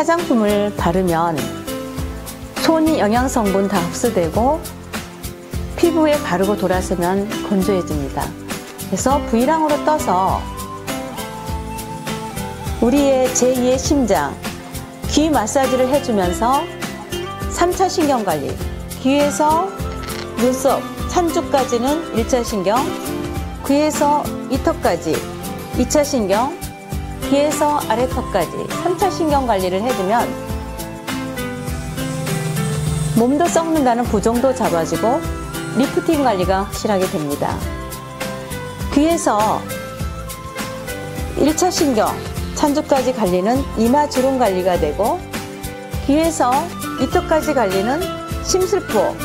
화장품을 바르면 손이 영양성분 다 흡수되고 피부에 바르고 돌아서면 건조해집니다. 그래서 V랑으로 떠서 우리의 제2의 심장, 귀 마사지를 해주면서 3차 신경관리, 귀에서 눈썹, 찬주까지는 1차 신경, 귀에서 이턱까지 2차 신경, 귀에서 아래턱까지 3차 신경관리를 해주면 몸도 썩는다는 부종도 잡아주고 리프팅 관리가 확실하게 됩니다. 귀에서 1차 신경, 찬주까지 관리는 이마 주름 관리가 되고 귀에서 이턱까지 관리는 심술포,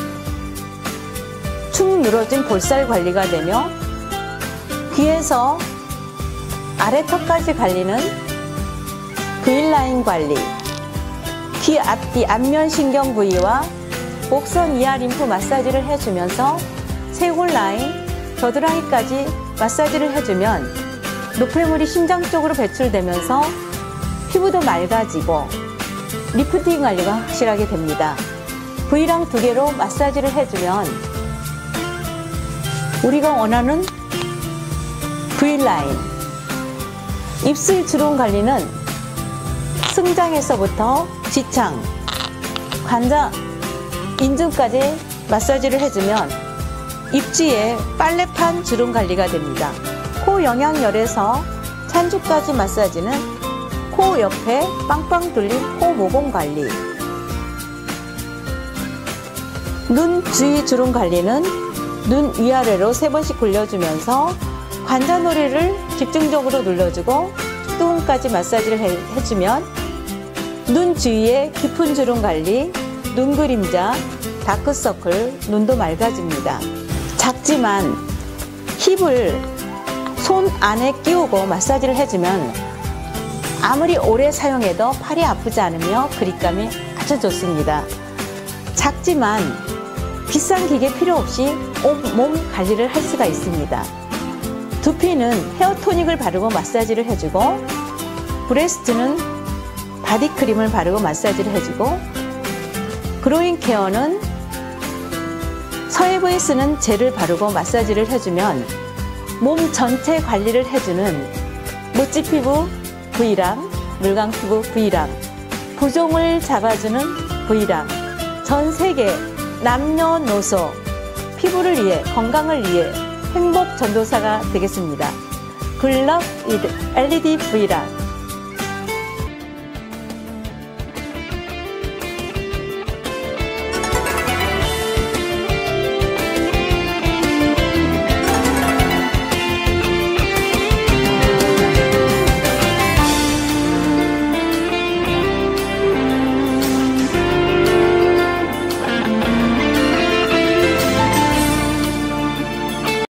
축 늘어진 볼살 관리가 되며 귀에서 아래턱까지 관리는 V라인 관리, 귀 앞뒤 안면 신경 부위와 목선 이하 림프 마사지를 해주면서 쇄골 라인, 겨드랑이까지 마사지를 해주면 노폐물이 심장 쪽으로 배출되면서 피부도 맑아지고 리프팅 관리가 확실하게 됩니다. V랑 2개로 마사지를 해주면 우리가 원하는 V라인, 입술 주름 관리는 승장에서부터 지창, 관자, 인중까지 마사지를 해주면 입지에 빨래판 주름 관리가 됩니다. 코 영양열에서 찬주까지 마사지는 코 옆에 빵빵 뚫린 코 모공 관리, 눈 주위 주름 관리는 눈 위아래로 3번씩 굴려주면서 관자놀이를 집중적으로 눌러주고 뚜껑까지 마사지를 해주면 눈 주위의 깊은 주름 관리, 눈 그림자, 다크서클, 눈도 맑아집니다. 작지만 힙을 손 안에 끼우고 마사지를 해주면 아무리 오래 사용해도 팔이 아프지 않으며 그립감이 아주 좋습니다. 작지만 비싼 기계 필요 없이 몸 관리를 할 수가 있습니다. 두피는 헤어토닉을 바르고 마사지를 해주고 브레스트는 바디크림을 바르고 마사지를 해주고 그로잉 케어는 서해부에 쓰는 젤을 바르고 마사지를 해주면 몸 전체 관리를 해주는 모찌 피부 V랑, 물광 피부 V랑, 부종을 잡아주는 V랑, 전 세계 남녀노소 피부를 위해, 건강을 위해 행복 전도사가 되겠습니다. 굿럭 LED V랑